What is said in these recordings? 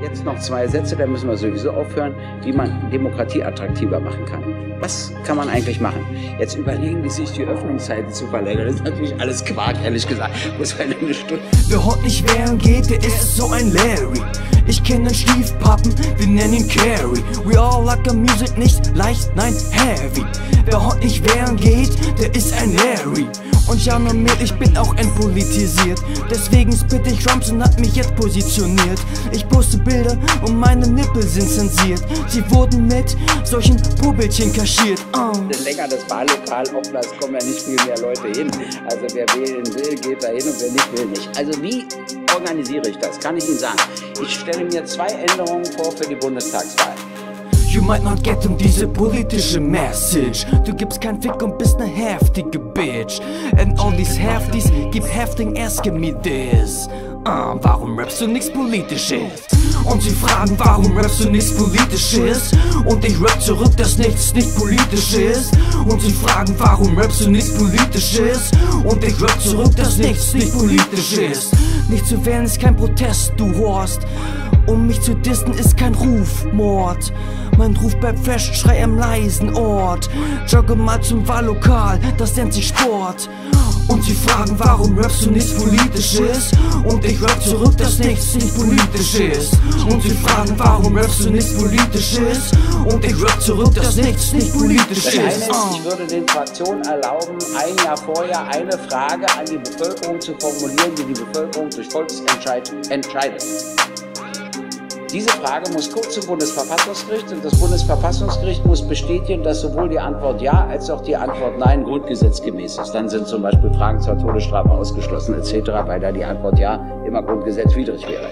Jetzt noch 2 Sätze, da müssen wir sowieso aufhören, wie man Demokratie attraktiver machen kann. Was kann man eigentlich machen? Jetzt überlegen die sich, die Öffnungszeiten zu verlängern. Das ist natürlich alles Quark, ehrlich gesagt. Muss man eine Stunde. Wer heute nicht wählen geht, der ist so ein Larry. Ich kenne den Stiefpappen, wir nennen ihn Carrie. We all like a music, nicht leicht, nein, heavy. Wer heute nicht wählen geht, der ist ein Larry. Und ja, nur mehr, ich bin auch entpolitisiert. Deswegen spitte ich Rums und hab mich jetzt positioniert. Ich poste Bilder und meine Nippel sind zensiert. Sie wurden mit solchen Pubbelchen kaschiert. Länger das Wahllokal offen, es kommen ja nicht viel mehr Leute hin. Also wer wählen will, geht da hin und wer nicht will, nicht. Also wie organisiere ich das? Kann ich Ihnen sagen. Ich stelle mir 2 Änderungen vor für die Bundestagswahl. You might not get diese politische Message. Du gibst kein Fick und bist ne heftige Bitch. And all these Hefties keep hefting asking me this. Warum rappst du nichts Politisches? Und sie fragen, warum rappst du nichts Politisches? Und ich rap zurück, dass nichts nicht politisch ist. Und sie fragen, warum rappst du nichts Politisches? Und ich rap zurück, dass nichts nicht politisch ist. Nicht zu wählen ist kein Protest, du Horst. Um mich zu dissen ist kein Rufmord. Mein Ruf bleibt fresh, schrei am leisen Ort. Jogge mal zum Wahllokal, das nennt sich Sport. Und sie fragen, warum rappst du nichts Politisches? Und ich rap zurück, dass nichts nicht politisch ist. Und sie fragen, warum rappst du nichts Politisches? Und ich rap zurück, dass nichts nicht politisch ist. Ich würde den Fraktionen erlauben, ein Jahr vorher eine Frage an die Bevölkerung zu formulieren, die die Bevölkerung durch Volksentscheid entscheidet. Diese Frage muss kurz zum Bundesverfassungsgericht und das Bundesverfassungsgericht muss bestätigen, dass sowohl die Antwort Ja als auch die Antwort Nein grundgesetzgemäß ist. Dann sind zum Beispiel Fragen zur Todesstrafe ausgeschlossen etc., weil da die Antwort Ja immer grundgesetzwidrig wäre.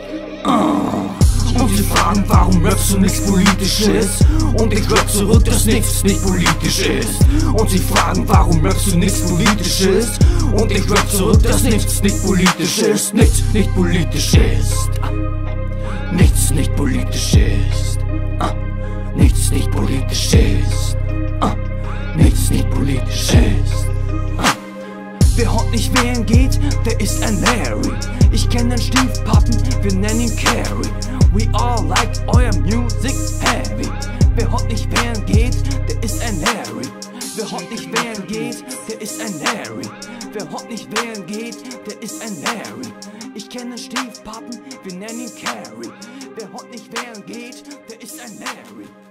Und sie fragen, warum rappst du nichts Politisches? Und ich rap zurück, dass nichts nicht politisch ist. Und sie fragen, warum rappst du nichts Politisches? Und ich rap zurück, dass nichts nicht politisch ist. Nichts nicht politisch ist. Nichts nicht politisch ist. Nichts nicht politisch ist. Nichts nicht politisch ist. Wer heute nicht wählen geht, der ist ein Larry. Ich kenne den Stiefpappen, wir nennen ihn Carrie. We all like euer music heavy. Wer heute nicht wählen geht, der ist ein Larry. Wer heute nicht wählen geht, der ist ein Larry. Wer heute nicht wählen geht, der ist ein Larry. Ich kenne den Stiefpappen, wir nennen ihn Carrie. Wer heute nicht wählen geht, der ist ein Larry.